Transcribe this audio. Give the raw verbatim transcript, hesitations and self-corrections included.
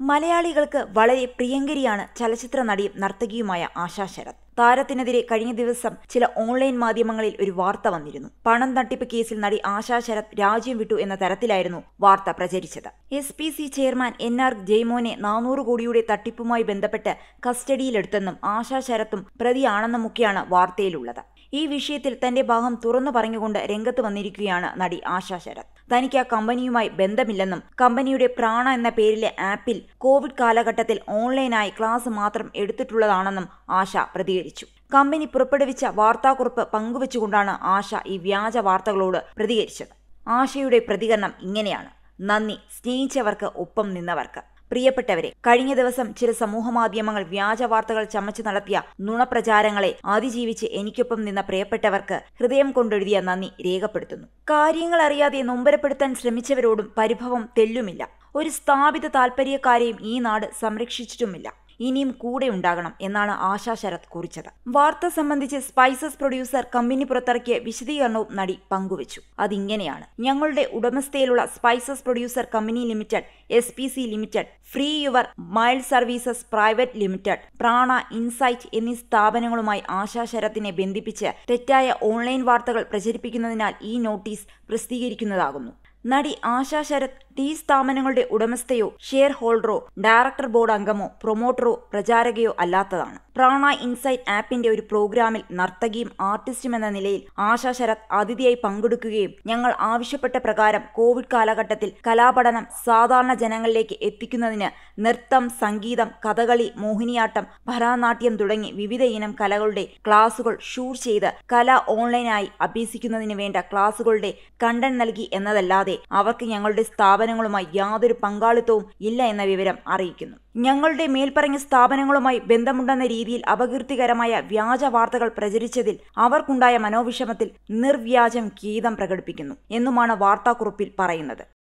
മലയാളികൾക്ക് വളരെ പ്രിയങ്കരിയാണ് ചലച്ചിത്ര നടിയും നർത്തകിയുമായ ആശാ ശരത്. താരത്തിനെതിരെ കഴിഞ്ഞ ദിവസം ചില ഓൺലൈൻ മാധ്യമങ്ങളിൽ ഒരു വാർത്ത വന്നിരുന്നു. പണം തട്ടിപ്പ് കേസിൽ നടി ആശാ ശരത് രാജ്യം വിട്ടു എന്ന തരത്തിലായിരുന്നു വാർത്ത പ്രചരിച്ചത്. S P C chairman N R ജയ്മോനെ നാനൂറ് കോടിയുടെ തട്ടിപ്പുമായി ബന്ധപ്പെട്ട് കസ്റ്റഡിയിലെടുത്തെന്നും ആശാ ശരത്തും പ്രതിയാണെന്നുമൊക്കെയാണ് വാർത്തയിലുള്ളത്. ഈ വിഷയത്തിൽ തന്റെ ഭാഗം തുറന്നു പറഞ്ഞുകൊണ്ട് രംഗത്ത് വന്നിരിക്കുകയാണ് നടി ആശാ ശരത്. തനിക്ക് ആ കമ്പനിയുമായി ബന്ധമില്ലെന്നും കമ്പനിയുടെ പ്രാണ എന്ന പേരിലെ ആപ്പിൽ കോവിഡ് കാലഘട്ടത്തിൽ ഓൺലൈനായി ക്ലാസ് മാത്രം എടുത്തിട്ടുള്ളതാണെന്നും ആശ പ്രതികരിച്ചു. കമ്പനി പുറപ്പെടുവിച്ച വാർത്താക്കുറിപ്പ് പങ്കുവച്ചുകൊണ്ടാണ് ആശ ഈ വ്യാജ വാർത്തകളോട് പ്രതികരിച്ചത്. ആശയുടെ പ്രതികരണം ഇങ്ങനെയാണ്: നന്ദി, സ്നേഹിച്ചവർക്ക്, ഒപ്പം നിന്നവർക്ക്. പ്രിയപ്പെട്ടവരെ, കഴിഞ്ഞ ദിവസം ചില സമൂഹമാധ്യമങ്ങൾ വ്യാജ വാർത്തകൾ ചമച്ചു നടത്തിയ നുണപ്രചാരങ്ങളെ അതിജീവിച്ച് എനിക്കൊപ്പം നിന്ന പ്രിയപ്പെട്ടവർക്ക് ഹൃദയം കൊണ്ടെഴുതിയ നന്ദി രേഖപ്പെടുത്തുന്നു. കാര്യങ്ങൾ അറിയാതെ നൊമ്പരപ്പെടുത്താൻ ശ്രമിച്ചവരോടും പരിഭവം തെല്ലുമില്ല. ഒരു സ്ഥാപിത താൽപര്യക്കാരെയും ഈ നാട് സംരക്ഷിച്ചിട്ടുമില്ല. ഇനിയും കൂടെ ഉണ്ടാകണം എന്നാണ് ആശാ ശരത് കുറിച്ചത്. വാർത്ത സംബന്ധിച്ച് സ്പൈസസ് പ്രൊഡ്യൂസർ കമ്പനി പുറത്തിറക്കിയ വിശദീകരണവും നടി പങ്കുവച്ചു. അതിങ്ങനെയാണ്: ഞങ്ങളുടെ ഉടമസ്ഥയിലുള്ള spices producer company limited, S P C limited, free your mild services private limited, Prana, insight എന്നീ സ്ഥാപനങ്ങളുമായി ആശാ ശരത്തിനെ ബന്ധിപ്പിച്ച് തെറ്റായ ഓൺലൈൻ വാർത്തകൾ പ്രചരിപ്പിക്കുന്നതിനാൽ ഈ നോട്ടീസ് പ്രസിദ്ധീകരിക്കുന്നതാകുന്നു. നടി ആശാ ശരത് ഈ സ്ഥാപനങ്ങളുടെ ഉടമസ്ഥയോ ഷെയർ ഹോൾഡറോ ഡയറക്ടർ ബോർഡ് അംഗമോ പ്രൊമോട്ടറോ പ്രചാരകയോ അല്ലാത്തതാണ്. പ്രാണ ഇൻസൈറ്റ് ആപ്പിന്റെ ഒരു പ്രോഗ്രാമിൽ നർത്തകിയും ആർട്ടിസ്റ്റും എന്ന നിലയിൽ ആശാ ശരത് അതിഥിയായി പങ്കെടുക്കുകയും ഞങ്ങൾ ആവശ്യപ്പെട്ട പ്രകാരം കോവിഡ് കാലഘട്ടത്തിൽ കലാപഠനം സാധാരണ ജനങ്ങളിലേക്ക് എത്തിക്കുന്നതിന് നൃത്തം, സംഗീതം, കഥകളി, മോഹിനിയാട്ടം, ഭരതനാട്യം തുടങ്ങി വിവിധ ഇനം കലകളുടെ ക്ലാസുകൾ ഷൂട്ട് ചെയ്ത് കല ഓൺലൈനായി അഭ്യസിക്കുന്നതിന് വേണ്ട ക്ലാസുകളുടെ കണ്ടന്റ് നൽകി എന്നതല്ലാതെ അവർക്ക് ഞങ്ങളുടെ സ്ഥാപനങ്ങളുമായി യാതൊരു പങ്കാളിത്തവും ഇല്ല എന്ന വിവരം അറിയിക്കുന്നു. ഞങ്ങളുടെ മേൽപ്പറഞ്ഞ സ്ഥാപനങ്ങളുമായി ബന്ധമുണ്ടെന്ന രീതിയിൽ അപകീർത്തികരമായ വ്യാജ വാർത്തകൾ പ്രചരിച്ചതിൽ അവർക്കുണ്ടായ മനോവിഷമത്തിൽ നിർവ്യാജം ഖേദം പ്രകടിപ്പിക്കുന്നു എന്നുമാണ് വാർത്താക്കുറിപ്പിൽ പറയുന്നത്.